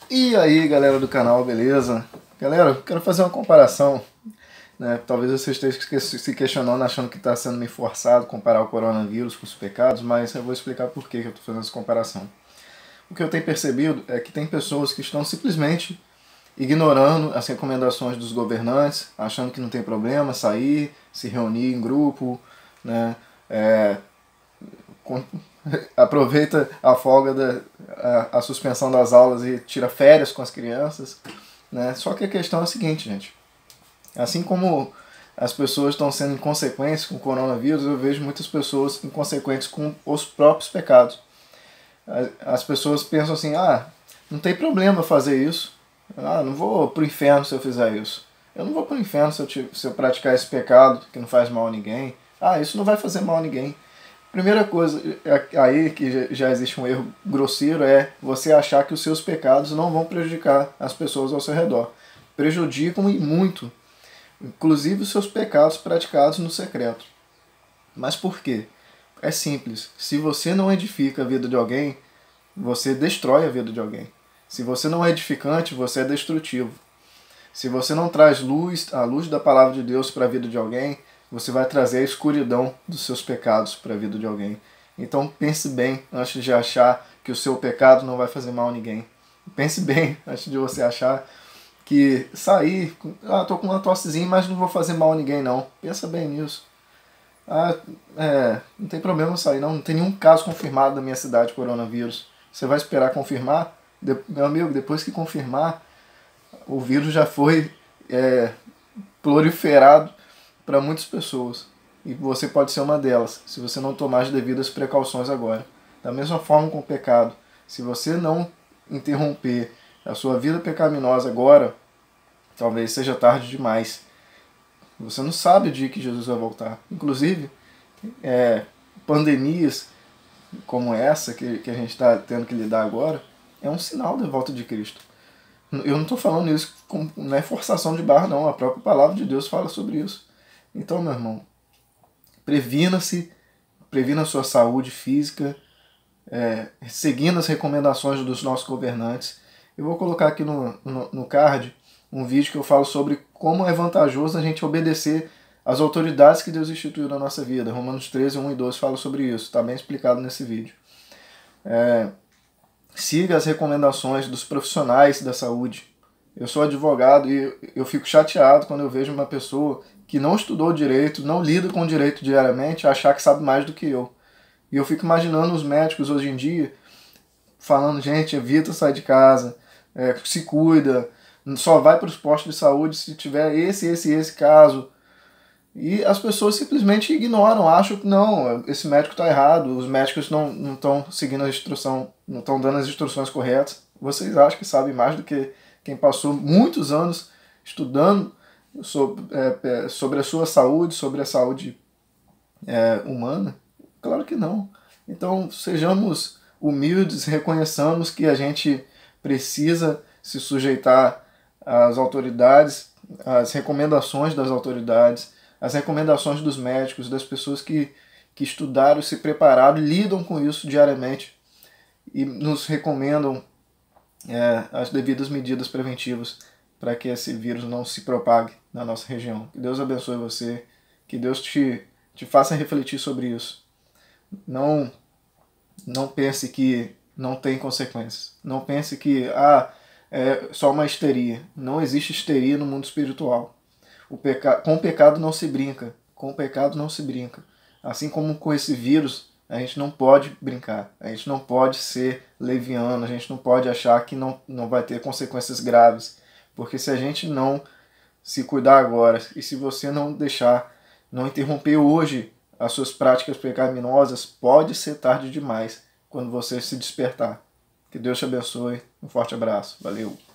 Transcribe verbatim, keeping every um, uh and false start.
E aí, galera do canal, beleza? Galera, eu quero fazer uma comparação, né? Talvez vocês estejam se questionando, achando que está sendo meio forçado comparar o coronavírus com os pecados, mas eu vou explicar por que eu estou fazendo essa comparação. O que eu tenho percebido é que tem pessoas que estão simplesmente ignorando as recomendações dos governantes, achando que não tem problema sair, se reunir em grupo, né? É, com, aproveita a folga, da, a, a suspensão das aulas e tira férias com as crianças, né? Só que a questão é a seguinte, gente. Assim como as pessoas estão sendo inconsequentes com o coronavírus, eu vejo muitas pessoas inconsequentes com os próprios pecados. As pessoas pensam assim, ah, não tem problema fazer isso. Ah, não vou pro inferno se eu fizer isso. Eu não vou pro inferno se eu, se eu praticar esse pecado que não faz mal a ninguém. Ah, isso não vai fazer mal a ninguém. Primeira coisa aí que já existe um erro grosseiro é você achar que os seus pecados não vão prejudicar as pessoas ao seu redor. Prejudicam e muito. Inclusive os seus pecados praticados no secreto. Mas por quê? É simples. Se você não edifica a vida de alguém, você destrói a vida de alguém. Se você não é edificante, você é destrutivo. Se você não traz luz, a luz da palavra de Deus para a vida de alguém, você vai trazer a escuridão dos seus pecados para a vida de alguém. Então pense bem antes de achar que o seu pecado não vai fazer mal a ninguém. Pense bem antes de você achar que sair, ah, tô com uma tossezinha, mas não vou fazer mal a ninguém não. Pensa bem nisso. Ah, é, não tem problema sair não, não tem nenhum caso confirmado na minha cidade de coronavírus. Você vai esperar confirmar? De, meu amigo, depois que confirmar, o vírus já foi é, proliferado para muitas pessoas. E você pode ser uma delas, se você não tomar as devidas precauções agora. Da mesma forma com o pecado. Se você não interromper a sua vida pecaminosa agora, talvez seja tarde demais. Você não sabe o dia que Jesus vai voltar. Inclusive, é, pandemias como essa que, que a gente está tendo que lidar agora, é um sinal da volta de Cristo. Eu não estou falando isso com, não é forçação de barra, não. A própria palavra de Deus fala sobre isso. Então, meu irmão, previna-se, previna a sua saúde física, é, seguindo as recomendações dos nossos governantes. Eu vou colocar aqui no, no, no card um vídeo que eu falo sobre como é vantajoso a gente obedecer às autoridades que Deus instituiu na nossa vida. Romanos treze, um e doze fala sobre isso, está bem explicado nesse vídeo. É, siga as recomendações dos profissionais da saúde. Eu sou advogado e eu fico chateado quando eu vejo uma pessoa que não estudou direito, não lida com direito diariamente, achar que sabe mais do que eu. E eu fico imaginando os médicos hoje em dia falando, gente, evita sair de casa, é, se cuida, só vai para os postos de saúde se tiver esse, esse, esse caso. E as pessoas simplesmente ignoram, acham que não, esse médico está errado, os médicos não estão seguindo a instrução, não estão dando as instruções corretas. Vocês acham que sabem mais do que quem passou muitos anos estudando sobre, é, sobre a sua saúde, sobre a saúde é, humana? Claro que não. Então sejamos humildes, reconheçamos que a gente precisa se sujeitar às autoridades, às recomendações das autoridades, as recomendações dos médicos, das pessoas que, que estudaram, se prepararam, lidam com isso diariamente e nos recomendam é, as devidas medidas preventivas para que esse vírus não se propague na nossa região. Que Deus abençoe você, que Deus te, te faça refletir sobre isso. Não, não pense que não tem consequências. Não pense que ah, é só uma histeria. Não existe histeria no mundo espiritual. O peca... Com o pecado não se brinca. Com o pecado não se brinca. Assim como com esse vírus, a gente não pode brincar. A gente não pode ser leviano. A gente não pode achar que não, não vai ter consequências graves. Porque se a gente não se cuidar agora, e se você não deixar, não interromper hoje as suas práticas pecaminosas, pode ser tarde demais quando você se despertar. Que Deus te abençoe. Um forte abraço. Valeu.